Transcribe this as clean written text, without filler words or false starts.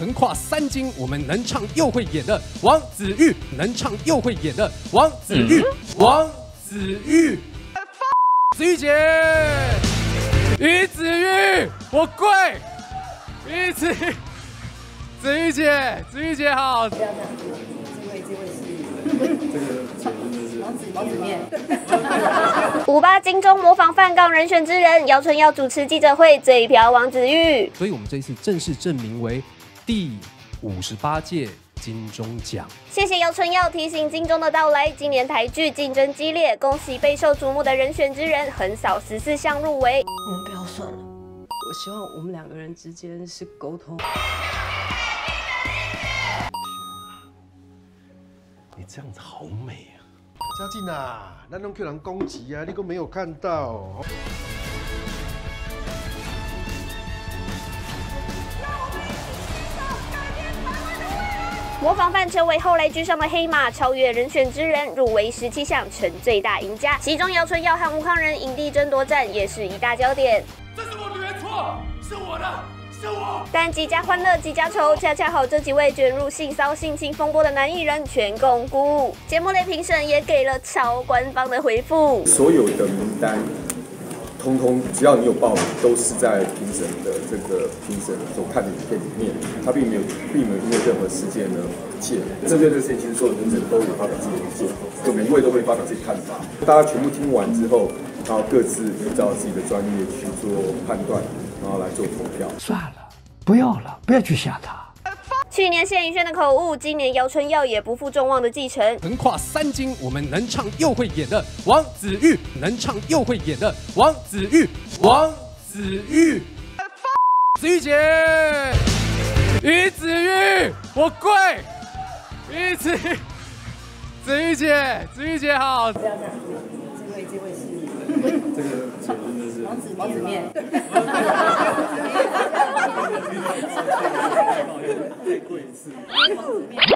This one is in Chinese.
横跨3金，我们能唱又会演的王子玉，能唱又会演的王子玉，王子玉，子玉姐，于子玉，我跪，于子玉姐，子玉姐好。不要这样，机会是王子面。 58金钟模仿范杠人选之人，姚春耀主持记者会，这一票王子玉。 所以我们这一次正式证明为第58届金钟奖。 谢谢姚春耀提醒金钟的到来。今年台剧竞争激烈，恭喜备受瞩目的人选之人横扫14项入围。 我们不要算了，我希望我们2个人之间是沟通。 你这样子好美啊！嘉靖啊，咱拢叫人攻击啊，你都没有看到。 模仿范成为后来居上的黑马，超越人选之人，入围17项，成最大赢家。其中姚春耀和吴慷仁影帝争夺战也是一大焦点。 这是我女儿错，是我的。 但几家欢乐几家愁，恰恰好这几位卷入性骚性侵风波的男艺人全共鼓舞。节目类评审也给了超官方的回复： 所有的名单，通通只要你有报名，都是在评审的这个评审所看的影片里面，他并没有因为任何事件呢介入。针对这个事情，其实所有评审都有发表自己的意见，就每一位都会发表自己的看法。大家全部听完之后，然后各自依照自己的专业去做判断。然后来做投票。 算了，不要了，不要去吓他。 去年谢盈萱的口误，今年姚春耀也不负众望的继承。 横跨3金，我们能唱又会演的王子玉，能唱又会演的王子玉，王子玉，子玉姐，于子玉，我跪，于子玉姐，子玉姐好。 不要这样，机会是这个真的是王子面。再跪一次。